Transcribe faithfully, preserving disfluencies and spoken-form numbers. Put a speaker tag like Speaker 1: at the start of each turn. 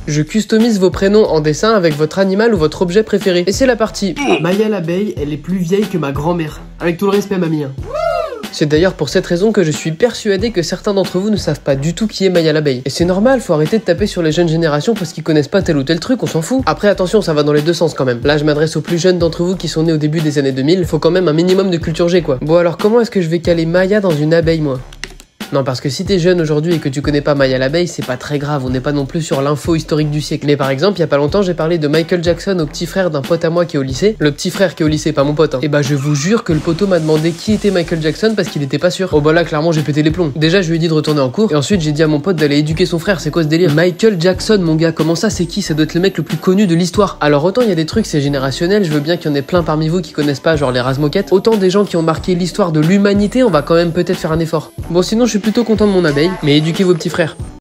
Speaker 1: Je customise vos prénoms en dessin avec votre animal ou votre objet préféré. Et c'est la partie.
Speaker 2: Maya l'abeille, elle est plus vieille que ma grand-mère. Avec tout le respect, mamie. Hein.
Speaker 1: C'est d'ailleurs pour cette raison que je suis persuadé que certains d'entre vous ne savent pas du tout qui est Maya l'abeille. Et c'est normal, faut arrêter de taper sur les jeunes générations parce qu'ils connaissent pas tel ou tel truc, on s'en fout. Après attention, ça va dans les deux sens quand même. Là je m'adresse aux plus jeunes d'entre vous qui sont nés au début des années deux mille, faut quand même un minimum de culture G quoi. Bon alors comment est-ce que je vais caler Maya dans une abeille moi ? Non, parce que si t'es jeune aujourd'hui et que tu connais pas Maya l'abeille, c'est pas très grave, on n'est pas non plus sur l'info historique du siècle. Mais par exemple, il y a pas longtemps, j'ai parlé de Michael Jackson au petit frère d'un pote à moi qui est au lycée. Le petit frère qui est au lycée, pas mon pote. Hein. Et bah, je vous jure que le poteau m'a demandé qui était Michael Jackson parce qu'il était pas sûr. Oh bah là, clairement, j'ai pété les plombs. Déjà, je lui ai dit de retourner en cours et ensuite, j'ai dit à mon pote d'aller éduquer son frère. C'est quoi ce délire? Michael Jackson, mon gars, comment ça, c'est qui? Ça doit être le mec le plus connu de l'histoire. Alors, autant il y a des trucs, c'est générationnel, je veux bien qu'il y en ait plein parmi vous qui connaissent pas, genre les Razmoquettes. Autant des gens qui ont marqué l'histoire de l'humanité, on va quand même peut-être faire un effort. Bon, sinon, je suis plutôt content de mon abeille, mais éduquez vos petits frères.